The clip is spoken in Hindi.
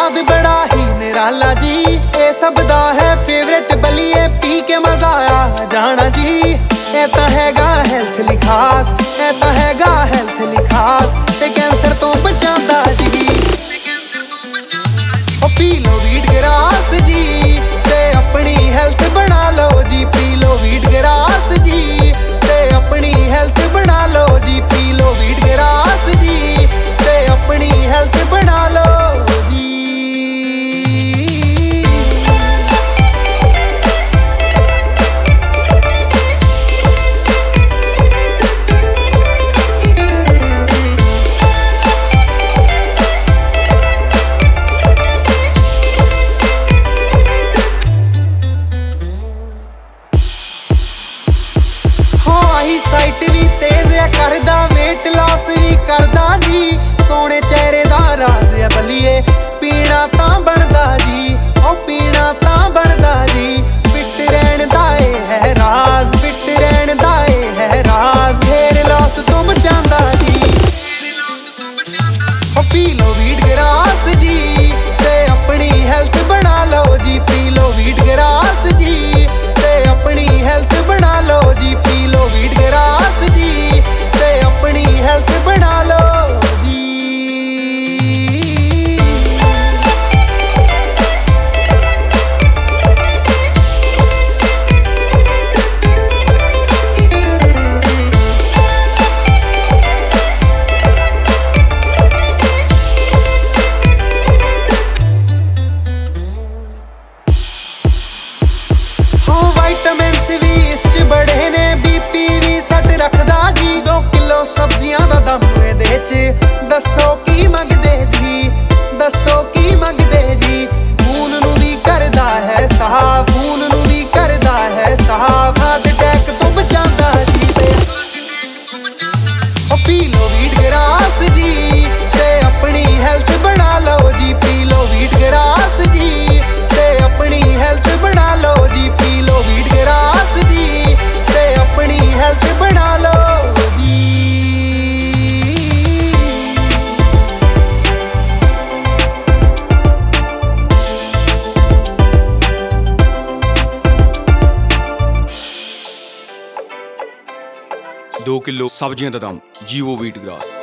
स्वाद बड़ा ही निराला जी, ये सब दा है फेवरेट बलिए, पी के मजा आ जाना जी। ये तो हैगा हेल्थ लिखास, ये तो हैगा हेल्थ लिखास, ते कैंसर तो बचांदा जी। ओ पी लो व्हीटग्रास जी, ते अपनी हेल्थ बना लो जी। पी लो व्हीटग्रास जी, ते अपनी हेल्थ बना लो जी। पी लो व्हीटग्रास जी, ते अपनी हेल्थ बना लो जी। साइट भी तेज या करदा, वेट लॉस भी करदा जी। सोने चेहरे दा राज है बलिए, पीना तां बनदा जी। ओ पीना तां बनदा जी, फिट रहन दा है राज, फिट रहन दा है राज। हेयर लॉस तो बचांदा जी। ओ पी लो व्हीटग्रास जी, ते अपनी हेल्थ बना लो जी। पी लो व्हीटग्रास जी, ते अपनी हेल्थ बना लो जी। पी लो व्हीटग्रास जी, ते अपनी हेल्थ बना लो जी। विटामिन्स भी इस च बड़े ने, बीपी भी सट रखदा जी। 2 किलो सब्जियां दा दम दे च, दसो की मंगदे जी, दसो की मंगदे जी। खून नू भी करदा है साफ, खून नू भी करदा है साफ, हार्ट अटैक तो बचांदा जी। ओ पी लो व्हीटग्रास जी, ते अपनी हेल्थ बना लो जी। पी लो व्हीटग्रास जी, ते अपनी हेल्थ बना लो जी। पी लो व्हीटग्रास जी, ते अपनी हेल्थ बना लो जी। दो किलो सब्जियां दा दाम JIVO Wheatgrass।